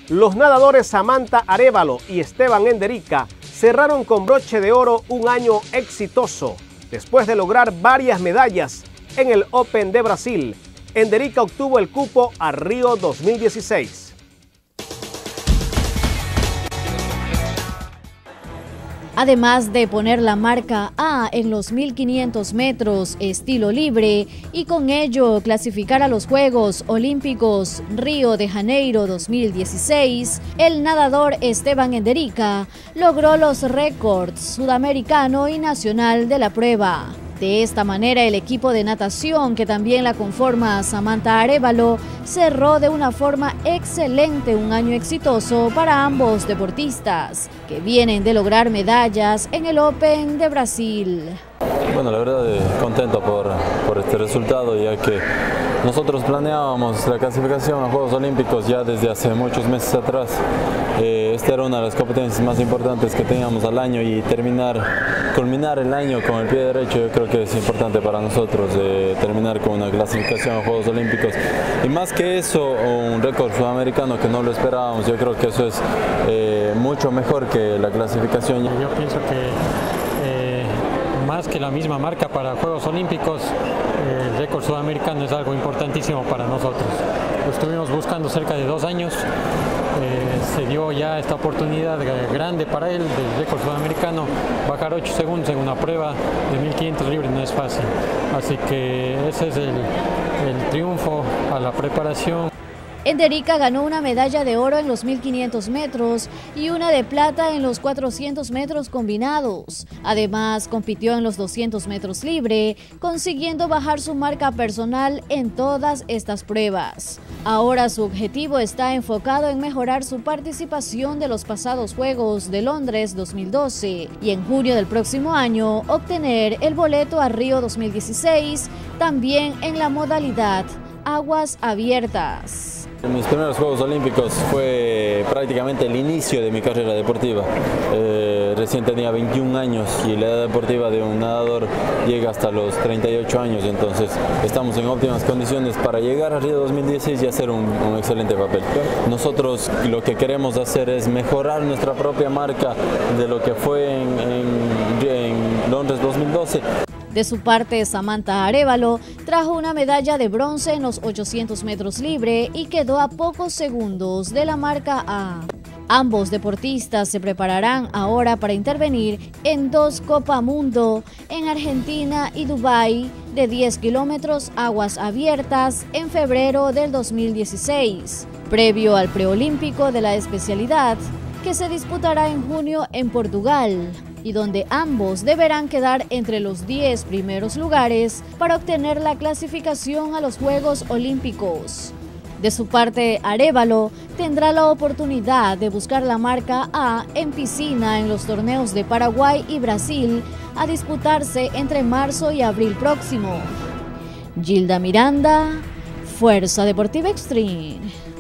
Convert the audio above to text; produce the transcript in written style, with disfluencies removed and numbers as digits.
Los nadadores Samantha Arévalo y Esteban Enderica cerraron con broche de oro un año exitoso. Después de lograr varias medallas en el Open de Brasil, Enderica obtuvo el cupo a Río 2016. Además de poner la marca A en los 1500 metros estilo libre y con ello clasificar a los Juegos Olímpicos Río de Janeiro 2016, el nadador Esteban Enderica logró los récords sudamericano y nacional de la prueba. De esta manera, el equipo de natación, que también la conforma Samantha Arévalo, cerró de una forma excelente un año exitoso para ambos deportistas, que vienen de lograr medallas en el Open de Brasil. Bueno, la verdad contento por este resultado, ya que nosotros planeábamos la clasificación a Juegos Olímpicos ya desde hace muchos meses atrás. Esta era una de las competencias más importantes que teníamos al año y culminar el año con el pie derecho, yo creo que es importante para nosotros, terminar con una clasificación a Juegos Olímpicos. Y más que eso, un récord sudamericano que no lo esperábamos, yo creo que eso es mucho mejor que la clasificación. Yo pienso que más que la misma marca para Juegos Olímpicos, el récord sudamericano es algo importantísimo para nosotros. Lo estuvimos buscando cerca de 2 años, se dio ya esta oportunidad grande para él del récord sudamericano. Bajar 8 segundos en una prueba de 1500 libres no es fácil, así que ese es el triunfo a la preparación. Enderica ganó una medalla de oro en los 1500 metros y una de plata en los 400 metros combinados. Además, compitió en los 200 metros libre, consiguiendo bajar su marca personal en todas estas pruebas. Ahora su objetivo está enfocado en mejorar su participación de los pasados Juegos de Londres 2012 y en junio del próximo año obtener el boleto a Río 2016, también en la modalidad aguas abiertas. Mis primeros Juegos Olímpicos fue prácticamente el inicio de mi carrera deportiva. Recién tenía 21 años y la edad deportiva de un nadador llega hasta los 38 años, entonces estamos en óptimas condiciones para llegar a Río 2016 y hacer un excelente papel. Nosotros lo que queremos hacer es mejorar nuestra propia marca de lo que fue en Londres 2012. De su parte, Samantha Arévalo trajo una medalla de bronce en los 800 metros libre y quedó a pocos segundos de la marca A. Ambos deportistas se prepararán ahora para intervenir en 2 Copa Mundo en Argentina y Dubái de 10 kilómetros aguas abiertas en febrero del 2016, previo al preolímpico de la especialidad que se disputará en junio en Portugal, y donde ambos deberán quedar entre los 10 primeros lugares para obtener la clasificación a los Juegos Olímpicos. De su parte, Arévalo tendrá la oportunidad de buscar la marca A en piscina en los torneos de Paraguay y Brasil a disputarse entre marzo y abril próximo. Gilda Miranda, Fuerza Deportiva Extreme.